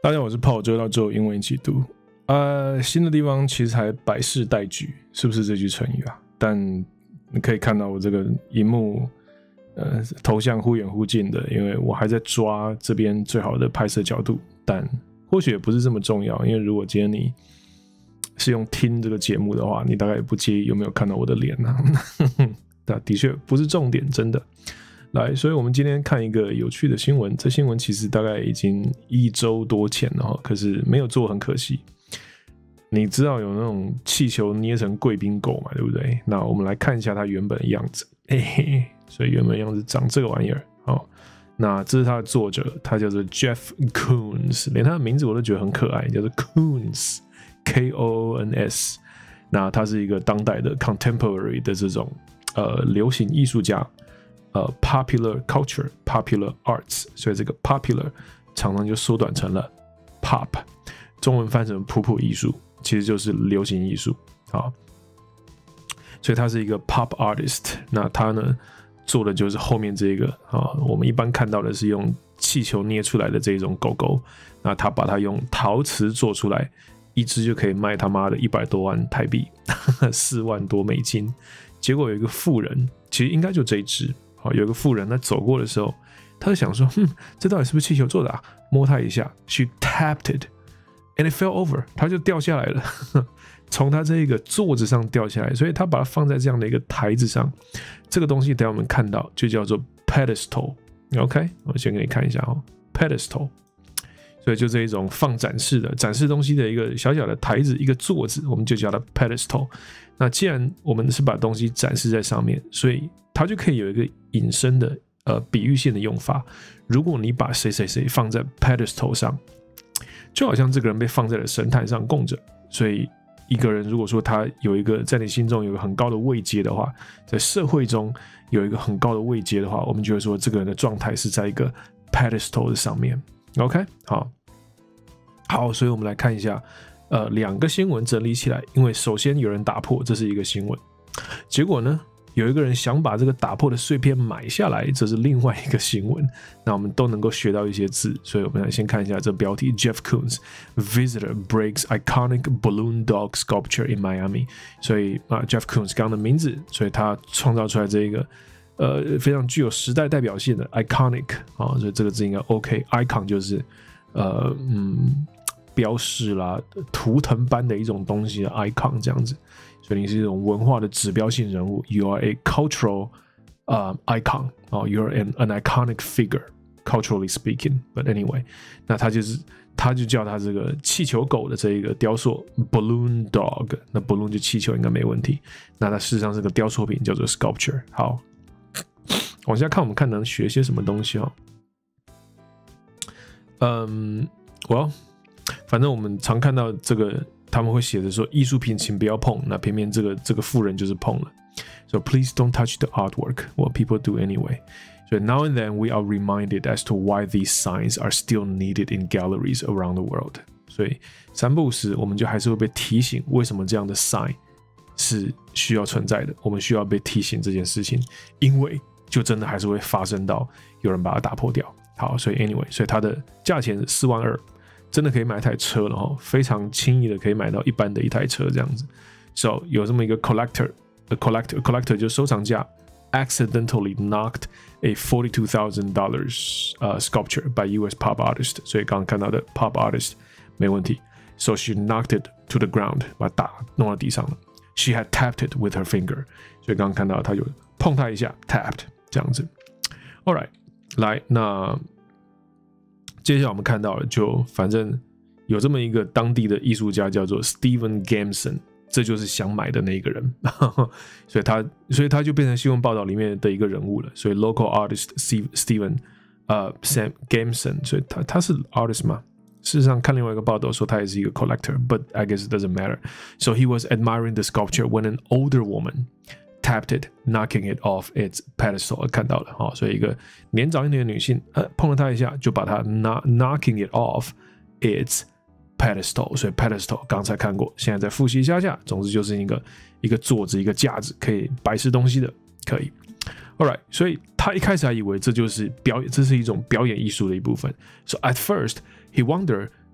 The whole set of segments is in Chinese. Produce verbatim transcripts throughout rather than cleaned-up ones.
大家好，我是炮追到最后英文一起读。呃，新的地方其实还百事待举，是不是这句成语啊？但你可以看到我这个荧幕，呃，头像忽远忽近的，因为我还在抓这边最好的拍摄角度。但或许也不是这么重要，因为如果今天你是用听这个节目的话，你大概也不介意有没有看到我的脸啊。但的确不是重点，真的。来，所以我们今天看一个有趣的新闻。这新闻其实大概已经一周多前了，可是没有做，很可惜。你知道有那种气球捏成贵宾狗嘛，对不对？那我们来看一下它原本的样子。嘿嘿，所以原本的样子长这个玩意儿。好，那这是它的作者，他叫做 Jeff Koons， 连他的名字我都觉得很可爱，叫做 Koons K O O N S。那他是一个当代的 contemporary 的这种呃流行艺术家。呃 popular culture, popular arts， 所以这个 popular 常常就缩短成了 pop， 中文翻成普普艺术，其实就是流行艺术。好，所以他是一个 pop artist。那他呢做的就是后面这个啊，我们一般看到的是用气球捏出来的这种狗狗，那他把它用陶瓷做出来，一只就可以卖他妈的一百多万台币，四万多美金。结果有一个富人，其实应该就这一只。有一个富人，他走过的时候，他就想说：“哼，这到底是不是气球做的啊？”摸它一下 ，she tapped it, and it fell over， 它就掉下来了，从他这个座子上掉下来。所以他把它放在这样的一个台子上，这个东西等一下我们看到就叫做 pedestal。OK， 我先给你看一下哦 ，pedestal。所以就这一种放展示的、展示东西的一个小小的台子、一个座子，我们就叫它 pedestal。那既然我们是把东西展示在上面，所以它就可以有一个引申的呃比喻性的用法。如果你把谁谁谁放在 pedestal 上，就好像这个人被放在了神坛上供着。所以一个人如果说他有一个在你心中有一个很高的位阶的话，在社会中有一个很高的位阶的话，我们就会说这个人的状态是在一个 pedestal 的上面。OK， 好，好，所以我们来看一下，呃，两个新闻整理起来。因为首先有人打破，这是一个新闻，结果呢，有一个人想把这个打破的碎片买下来，这是另外一个新闻。那我们都能够学到一些字，所以我们来先看一下这标题 ：Jeff Koons visitor breaks iconic balloon dog sculpture in Miami。所以啊 ，Jeff Koons 刚刚的名字，所以他创造出来这一个。呃，非常具有时代代表性的 iconic 啊，所以这个字应该 OK。icon 就是呃嗯标示啦、图腾般的一种东西的 icon 这样子，所以你是一种文化的指标性人物。You are a cultural、uh, icon 啊 ，You are an an iconic figure culturally speaking. But anyway， 那他就是他就叫他这个气球狗的这一个雕塑 balloon dog， 那 balloon 就气球应该没问题。那它事实上是个雕塑品，叫做 sculpture。好。往下看，我们看能学些什么东西哦。嗯，well，反正我们常看到这个，他们会写着说艺术品请不要碰，那偏偏这个这个富人就是碰了。So please don't touch the artwork. What people do anyway. So now and then we are reminded as to why these signs are still needed in galleries around the world. 所以三不五时，我们就还是会被提醒，为什么这样的 sign 是需要存在的。我们需要被提醒这件事情，因为就真的还是会发生到有人把它打破掉。好，所以 anyway， 所以它的价钱是四万二，真的可以买一台车了哈，非常轻易的可以买到一般的一台车这样子。So 有这么一个 collector，a collector collector 就是收藏家 ，accidentally knocked a forty-two thousand dollars uh, sculpture by U S pop artist。所以刚刚看到的 pop artist 没问题。So she knocked it to the ground， 把它打弄到地上了。She had tapped it with her finger。所以刚刚看到她就碰它一下 ，tapped。这样子 ，All right， 来，那接下来我们看到了，就反正有这么一个当地的艺术家叫做 Steven Gamson， 这就是想买的那个人，所以他，所以他就变成新闻报道里面的一个人物了。所以 local artist Steven 呃 Sam Gamson， 所以他他是 artist 吗？事实上，看另外一个报道说他也是一个 collector，but I guess it doesn't matter. So he was admiring the sculpture when an older woman tapped it, knocking it off its pedestal。 看到了、哦、所以一个年长一点的女性、呃、碰了它一下，就把它 knocking it off its pedestal。 所以 pedestal 刚才看过，现在再复习一下下。总之就是一个一个座子，一个架子，可以摆饰东西的，可以。Alright， 所以他一开始还以为这就是表演，这是一种表演艺术的一部分。So at first he wondered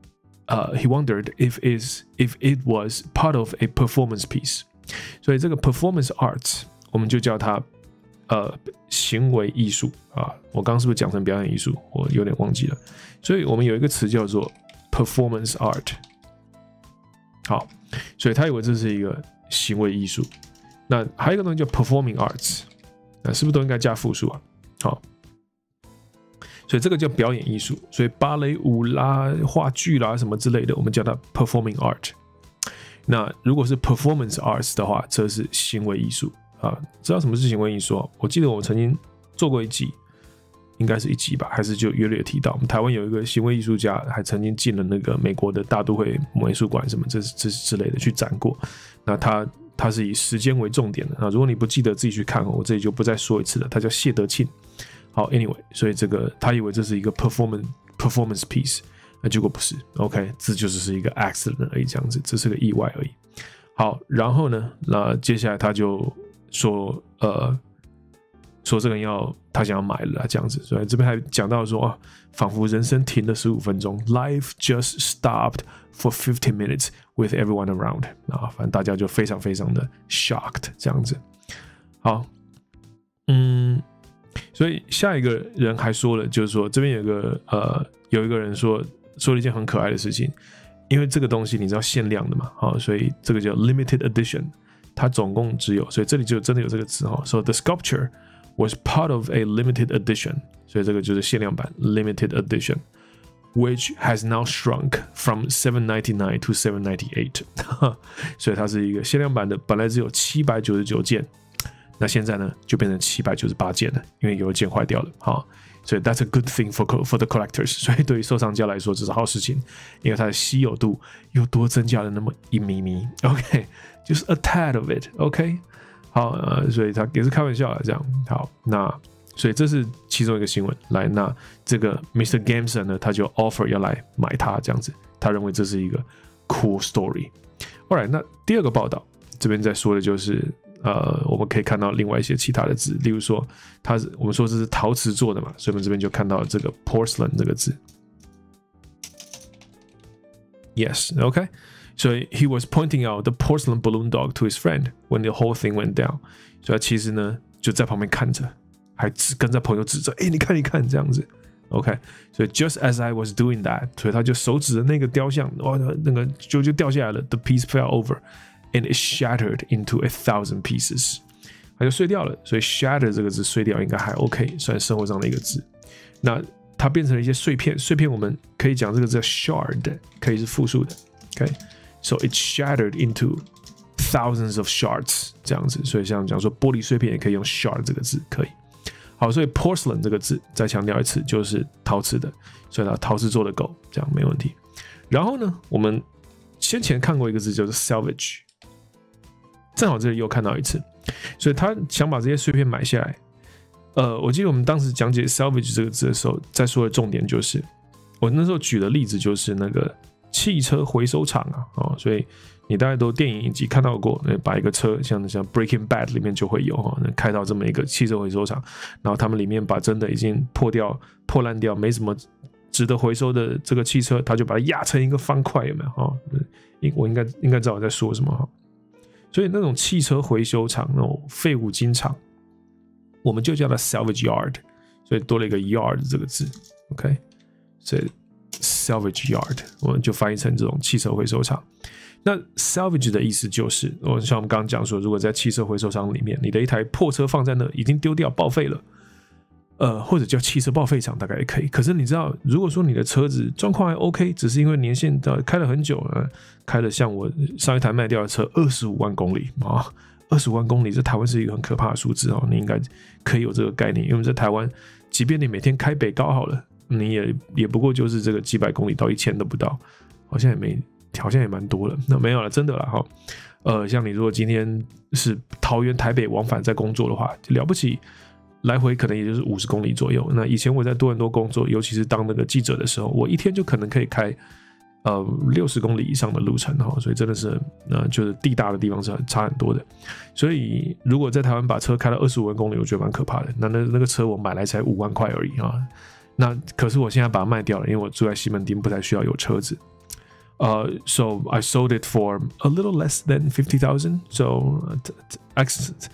uh, he wondered if is if it was part of a performance piece. 所以这个 performance arts 我们就叫它呃行为艺术啊。我刚刚是不是讲成表演艺术？我有点忘记了。所以我们有一个词叫做 performance art。好，所以他以为这是一个行为艺术。那还有一个东西叫 performing arts， 那是不是都应该加复数啊？好。所以这个叫表演艺术，所以芭蕾舞啦、话剧啦什么之类的，我们叫它 performing art。那如果是 performance arts 的话，这是行为艺术啊。知道什么是行为艺术？我记得我曾经做过一集，应该是一集吧，还是就约略提到，我们台湾有一个行为艺术家，还曾经进了那个美国的大都会美术馆什么这这之类的去展过。那他他是以时间为重点的啊。如果你不记得，自己去看，我这里就不再说一次了。他叫谢德庆。好 ，anyway， 所以这个他以为这是一个 performance performance piece， 那结果不是 ，OK， 这就只是一个 accident 而已，这样子，这是个意外而已。好，然后呢，那接下来他就说，呃，说这个人要他想要买了啦，这样子，所以这边还讲到说啊，仿佛人生停了十五分钟 ，life just stopped for fifteen minutes with everyone around， 啊，反正大家就非常非常的 shocked 这样子。好，嗯。所以下一个人还说了，就是说这边有个呃有一个人说说了一件很可爱的事情，因为这个东西你知道限量的嘛，好，所以这个叫 limited edition， 它总共只有，所以这里就真的有这个词哈。So the sculpture was part of a limited edition， 所以这个就是限量版 limited edition，which has now shrunk from seven ninety-nine to seven ninety-eight， 所以它是一个限量版的，本来只有七百九十九件。那现在呢，就变成七百九十八件了，因为有一件坏掉了，好，所以 that's a good thing for for the collectors。所以对于收藏家来说，这是好事情，因为它的稀有度又多增加了那么一咪咪 ，OK， 就是 a tad of it，OK， 好，呃，所以他也是开玩笑的这样，好，那所以这是其中一个新闻。来，那这个 mister Gamson 呢，他就 offer 要来买它这样子，他认为这是一个 cool story。Alright， 那第二个报道这边在说的就是。呃，我们可以看到另外一些其他的字，例如说，它是我们说这是陶瓷做的嘛，所以我们这边就看到这个 porcelain 这个字。Yes, okay. So he was pointing out the porcelain balloon dog to his friend when the whole thing went down. 所以他其实呢就在旁边看着，还跟着朋友指着，哎，你看，你看，这样子。OK， 所以 just as I was doing that， 所以他就手指着那个雕像，哇，那个就就掉下来了 ，the piece fell over。And it shattered into a thousand pieces， 它就碎掉了。所以 shatter 这个字碎掉应该还 OK， 算生活上的一个字。那它变成了一些碎片，碎片我们可以讲这个字叫 shard， 可以是复数的。OK，so it shattered into thousands of shards 这样子。所以像讲说玻璃碎片也可以用 shard 这个字，可以。好，所以 porcelain 这个字再强调一次，就是陶瓷的，所以它陶瓷做的狗，这样没问题。然后呢，我们先前看过一个字叫做 salvage。正好这里又看到一次，所以他想把这些碎片买下来。呃，我记得我们当时讲解 salvage 这个字的时候，在说的重点就是，我那时候举的例子就是那个汽车回收厂啊，哦，所以你大概都电影影集看到过，把一个车像像 Breaking Bad 里面就会有哈，开到这么一个汽车回收厂，然后他们里面把真的已经破掉、破烂掉、没什么值得回收的这个汽车，他就把它压成一个方块，有没有？哈，我应该应该知道我在说什么哈。所以那种汽车回收厂、那种废五金厂，我们就叫它 salvage yard， 所以多了一个 yard 这个字 ，OK， 所以 salvage yard 我们就翻译成这种汽车回收厂。那 salvage 的意思就是，我像我们刚刚讲说，如果在汽车回收厂里面，你的一台破车放在那，已经丢掉报废了。呃，或者叫汽车报废厂大概也可以。可是你知道，如果说你的车子状况还 OK， 只是因为年限开了很久了，开了像我上一台卖掉的车二十五万公里啊，二十五万公里在台湾是一个很可怕的数字哦，你应该可以有这个概念。因为在台湾，即便你每天开北高好了，你也也不过就是这个几百公里到一千都不到，好像也没，好像也蛮多了。那没有了，真的了哈。呃，像你如果今天是桃园台北往返在工作的话，了不起。来回可能也就是五十公里左右。那以前我在多伦多工作，尤其是当那个记者的时候，我一天就可能可以开呃六十公里以上的路程哈，所以真的是呃就是地大的地方是很差很多的。所以如果在台湾把车开到二十五万公里，我觉得蛮可怕的。那那那个车我买来才五万块而已啊。那可是我现在把它卖掉了，因为我住在西门町，不太需要有车子。 Uh, so I sold it for a little less than fifty thousand. So, uh,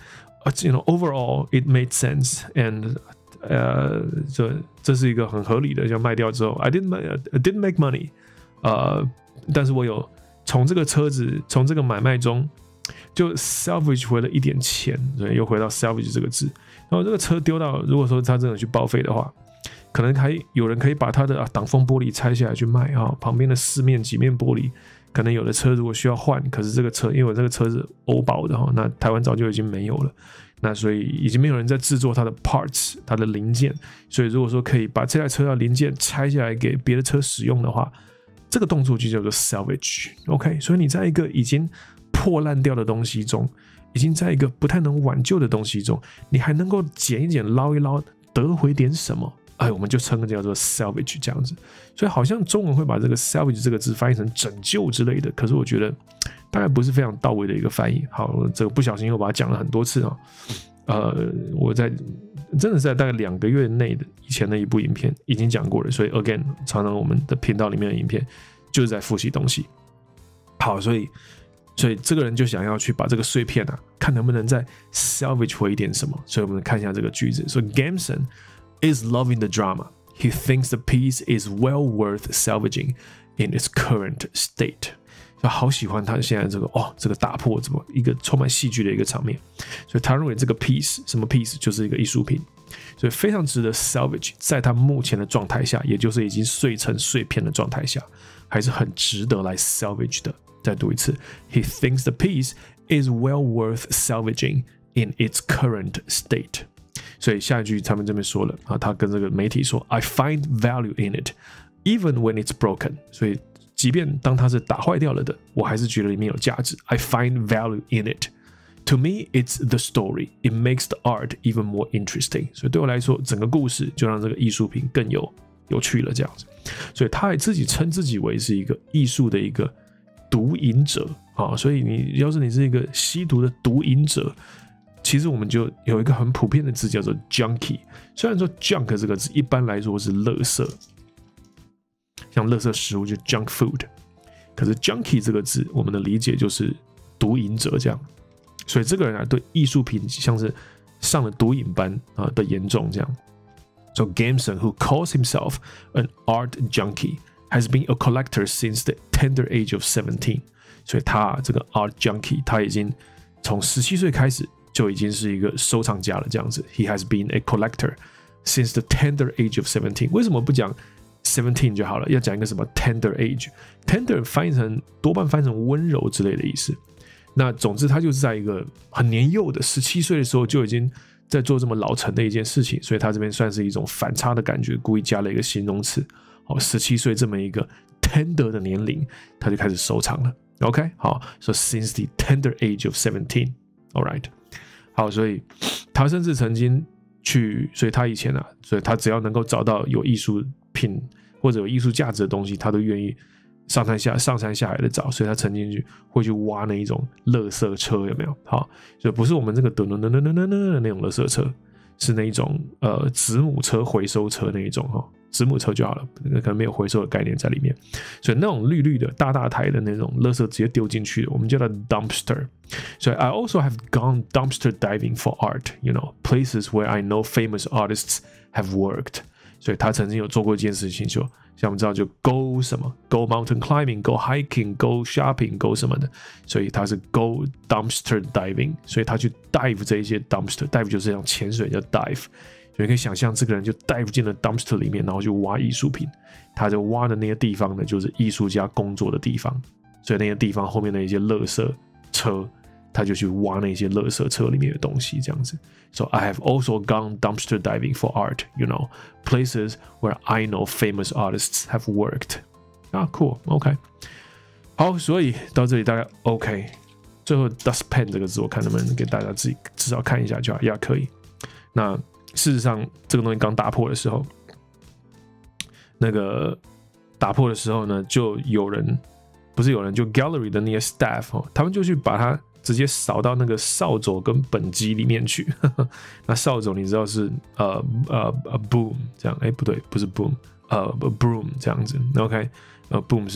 you know, overall it made sense, and 呃，这这是一个很合理的，就卖掉之后 ，I didn't I didn't make money， 呃，但是我有从这个车子从这个买卖中就 salvage 回了一点钱，对，又回到 salvage 这个字。然后这个车丢到，如果说它真的去报废的话，可能还有人可以把它的、啊、挡风玻璃拆下来去卖啊，旁边的四面几面玻璃，可能有的车如果需要换，可是这个车因为我这个车是欧宝的哈，那台湾早就已经没有了。那所以已经没有人在制作它的 parts， 它的零件，所以如果说可以把这台车的零件拆下来给别的车使用的话，这个动作就叫做 salvage。OK， 所以你在一个已经破烂掉的东西中，已经在一个不太能挽救的东西中，你还能够捡一捡、捞一捞，得回点什么，哎，我们就称这叫做 salvage 这样子。所以好像中文会把这个 salvage 这个字翻译成拯救之类的，可是我觉得大概不是非常到位的一个翻译。好，这个不小心又把它讲了很多次啊。呃，我在真的是在大概两个月内的以前的一部影片已经讲过了，所以 again， 常常我们的频道里面的影片就是在复习东西。好，所以所以这个人就想要去把这个碎片啊，看能不能再 salvage 回一点什么。所以我们看一下这个句子，说 Gamson is loving the drama. He thinks the piece is well worth salvaging in its current state. 就好喜欢他现在这个哦，这个打破怎么一个充满戏剧的一个场面，所以他认为这个 piece 什么 piece 就是一个艺术品，所以非常值得 salvage， 在他目前的状态下，也就是已经碎成碎片的状态下，还是很值得来 salvage 的。再读一次 ，He thinks the piece is well worth salvaging in its current state。所以下一句他们这边说了啊，他跟这个媒体说 ，I find value in it, even when it's broken。所以即便当它是打坏掉了的，我还是觉得里面有价值。I find value in it. To me, it's the story. It makes the art even more interesting. 所以对我来说，整个故事就让这个艺术品更有有趣了，这样子。所以他也自己称自己为是一个艺术的一个毒瘾者啊。所以你要是你是一个吸毒的毒瘾者，其实我们就有一个很普遍的字叫做 junkie。虽然说 junk 这个字一般来说是垃圾。像垃圾食物就 junk food， 可是 junkie 这个字，我们的理解就是毒瘾者这样，所以这个人啊，对艺术品像是上了毒瘾班啊的严重这样。So Gamson, who calls himself an art junkie, has been a collector since the tender age of seventeen. 所以他这个 art junkie， 他已经从十七岁开始就已经是一个收藏家了这样子。He has been a collector since the tender age of seventeen. 为什么不讲seventeen 就好了，要讲一个什么 tender age， tender 翻译成多半翻译成温柔之类的意思。那总之他就是在一个很年幼的十七岁的时候就已经在做这么老成的一件事情，所以他这边算是一种反差的感觉，故意加了一个形容词。好，十七岁这么一个 tender 的年龄，他就开始收藏了。OK， 好， so since the tender age of seventeen， all right， 好，所以他甚至曾经去，所以他以前啊，所以他只要能够找到有艺术品或者有艺术价值的东西，他都愿意上山下上山下海的找，所以他曾经去会去挖那一种垃圾车，有没有？好，所以不是我们这个噔噔噔噔噔噔的那种垃圾车，是那一种呃子母车回收车那一种哈，子母车就好了，可能没有回收的概念在里面，所以那种绿绿的大大台的那种垃圾直接丢进去的，我们叫它 dumpster。所以 I also have gone dumpster diving for art, you know, places where I know famous artists have worked。所以他曾经有做过一件事情，就像我们知道，就 go 什么 go mountain climbing, go hiking, go shopping, go 什么的，所以他是 go dumpster diving， 所以他去 dive 这一些 dumpster，dive 就是像潜水叫 dive， 所以可以想象这个人就 dive 进了 dumpster 里面，然后去挖艺术品，他就挖的那些地方呢，就是艺术家工作的地方，所以那些地方后面的一些垃圾车，他就去挖那些垃圾车里面的东西，这样子。So I have also gone dumpster diving for art, you know, places where I know famous artists have worked. 啊 ，cool, OK。好，所以到这里大概 OK。最后 dustpan 这个字，我看能不能给大家自己至少看一下就好，也可以。那事实上，这个东西刚打破的时候，那个打破的时候呢，就有人不是有人，就 gallery 的那些 staff 哦，他们就去把它直接扫到那个扫帚跟本机里面去。那扫帚你知道是呃呃boom 这样，哎不对，不是 boom， 呃 broom 这样子 ，OK， 呃 boom 是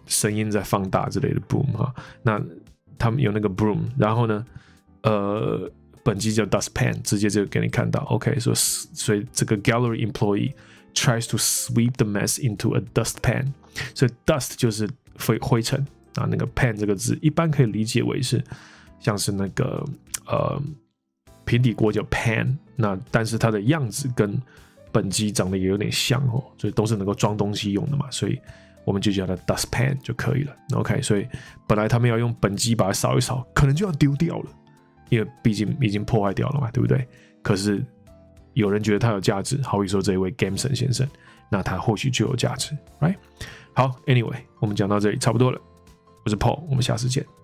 声音在放大之类的 boom 哈。那他们有那个 broom， 然后呢，呃，本机叫 dustpan， 直接就给你看到 ，OK， 所以所以这个 gallery employee tries to sweep the mess into a dustpan， 所以 dust 就是灰灰尘啊，那个 pan 这个字一般可以理解为是像是那个呃平底锅叫 pan， 那但是它的样子跟本机长得也有点像哦，所以都是能够装东西用的嘛，所以我们就叫它 dustpan 就可以了。OK， 所以本来他们要用本机把它扫一扫，可能就要丢掉了，因为毕竟已经破坏掉了嘛，对不对？可是有人觉得它有价值，好比说这一位 Gameson 先生，那他或许就有价值 ，right？ 好 ，Anyway， 我们讲到这里差不多了，我是 Paul， 我们下次见。